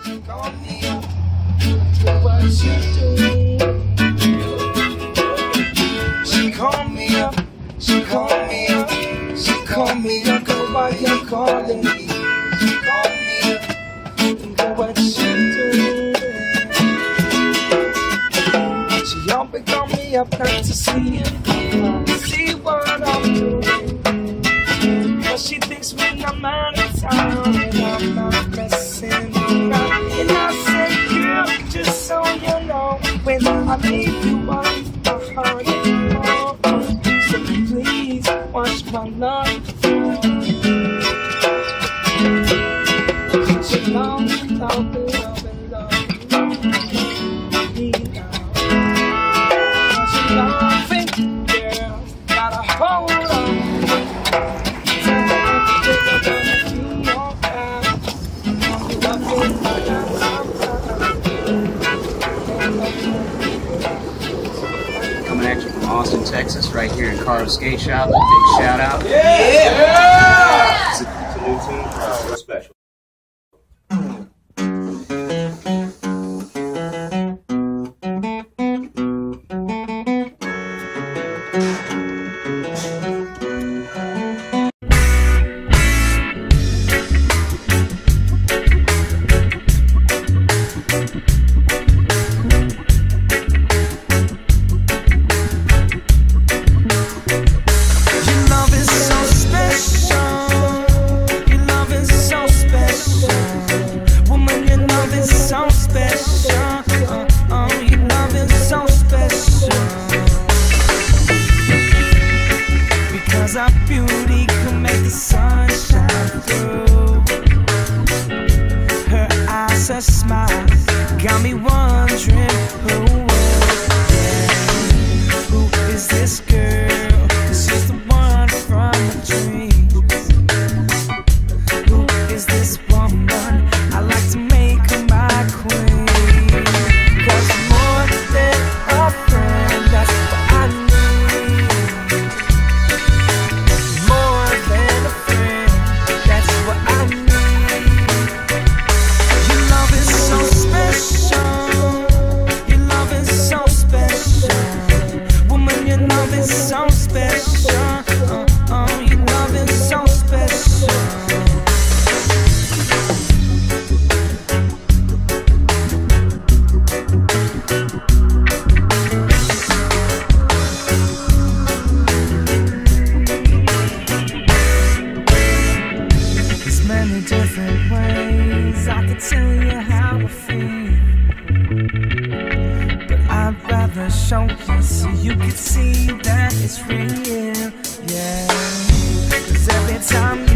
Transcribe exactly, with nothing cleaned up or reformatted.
call me up, look what you do. She call me up, she call me up, she call me up, go why you calling me. She call me up, look what you do. She always call me up not to see you, see what I'm doing. But she thinks when I'm out of town and I'm not messing around. And I said, girl, just so you know, when I leave you, I'm my heart and more. So please watch my love fall. Cause you love, love, love, and love, love me now. Cause you love it, girl, gotta hold on. Coming at you from Austin, Texas, right here in Carve Skate Shop. A big shout out. Yeah! Yeah! It's, a, it's a new tune, uh, real special. Show you so you can see that it's real, yeah. Cause every time